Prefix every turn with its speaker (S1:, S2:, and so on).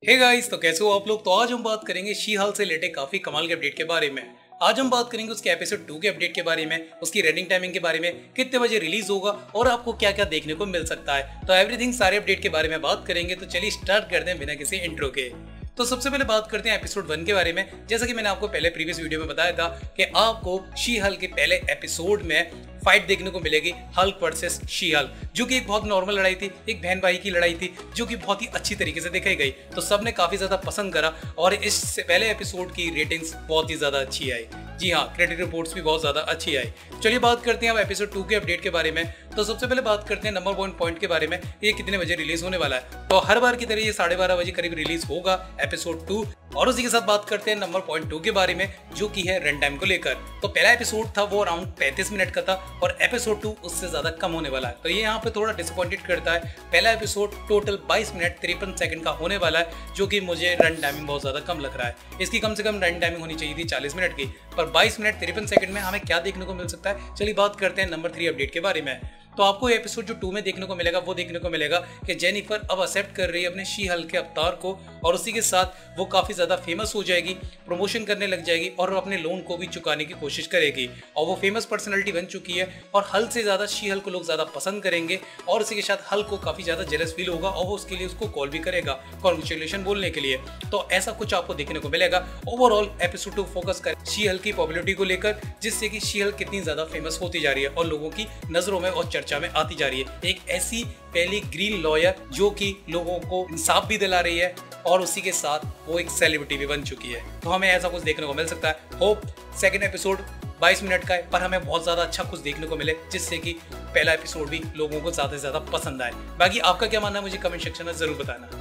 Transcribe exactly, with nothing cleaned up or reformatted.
S1: Hey guys, तो कैसे हो आप लोग। तो आज हम बात करेंगे शी हल्क से रिलेटेड काफी कमाल के अपडेट के बारे में। आज हम बात करेंगे उसके एपिसोड टू के अपडेट के बारे में, उसकी रनिंग टाइमिंग के बारे में, कितने बजे रिलीज होगा और आपको क्या क्या देखने को मिल सकता है। तो एवरीथिंग सारे अपडेट के बारे में बात करेंगे। तो चलिए स्टार्ट करते हैं बिना किसी इंट्रो के। तो सबसे पहले बात करते हैं एपिसोड वन के बारे में। जैसा कि मैंने आपको पहले प्रीवियस वीडियो में बताया था कि आपको शी हल्क के पहले एपिसोड में फाइट देखने को मिलेगी, हल्क वर्सेस शी हल्क, जो कि एक बहुत नॉर्मल लड़ाई थी, एक बहन भाई की लड़ाई थी, जो कि बहुत ही अच्छी तरीके से दिखाई गई। तो सबने काफी ज्यादा पसंद करा और इस पहले एपिसोड की रेटिंग्स बहुत ही ज्यादा अच्छी आई। जी हाँ, क्रेडिट रिपोर्ट्स भी बहुत ज्यादा अच्छी आई। चलिए बात करते हैं अब एपिसोड टू के अपडेट के बारे में। तो सबसे पहले बात करते हैं नंबर वन पॉइंट के बारे में, ये कितने बजे रिलीज होने वाला है। तो हर बार की तरह ये साढ़े बारह बजे करीब रिलीज होगा एपिसोड टू। और उसी के साथ बात करते हैं नंबर पॉइंट टू के बारे में, जो कि है रन टाइम को लेकर। तो पहला एपिसोड था वो अराउंड पैंतीस मिनट का था और एपिसोड टू उससे ज्यादा कम होने वाला है। तो ये यहाँ पे थोड़ा डिसअपॉइंटेड करता है। पहला एपिसोड टोटल बाईस मिनट तिरपन सेकंड का होने वाला है, जो कि मुझे रन टाइमिंग बहुत ज्यादा कम लग रहा है। इसकी कम से कम रन टाइमिंग होनी चाहिए थी चालीस मिनट की, पर बाईस मिनट तिरपन सेकंड में हमें क्या देखने को मिल सकता है। चलिए बात करते हैं नंबर थ्री अपडेट के बारे में। तो आपको एपिसोड जो टू में देखने को मिलेगा वो देखने को मिलेगा कि जेनिफर अब एक्सेप्ट कर रही है अपने शी हल्क के अवतार को, और उसी के साथ वो काफी ज्यादा फेमस हो जाएगी, प्रमोशन करने लग जाएगी और अपने लोन को भी चुकाने की कोशिश करेगी। और वो फेमस पर्सनैलिटी बन चुकी है और हल्क से ज्यादा शी हल्क को लोग ज्यादा पसंद करेंगे और उसी के साथ हल्क को काफी ज्यादा जेलस फील होगा और वो उसके लिए उसको कॉल भी करेगा कॉन्ग्रेचुलेशन बोलने के लिए। तो ऐसा कुछ आपको देखने को मिलेगा। ओवरऑल एपिसोड टू फोकस कर शी हल्क की पॉपुलैरिटी को लेकर, जिससे कि शी हल्क कितनी ज्यादा फेमस होती जा रही है और लोगों की नजरों में और चर्चा में आती जा रही है। एक ऐसी पहली ग्रीन लॉयर जो कि लोगों को इंसाफ भी दिला रही है और उसी के साथ वो एक सेलिब्रिटी भी बन चुकी है। तो हमें ऐसा कुछ देखने को मिल सकता है। होप सेकंड एपिसोड बाईस मिनट का है, पर हमें बहुत ज्यादा अच्छा कुछ देखने को मिले, जिससे कि पहला एपिसोड भी लोगों को ज्यादा से ज्यादा पसंद आए। बाकी आपका क्या मानना है मुझे कमेंट सेक्शन में जरूर बताना।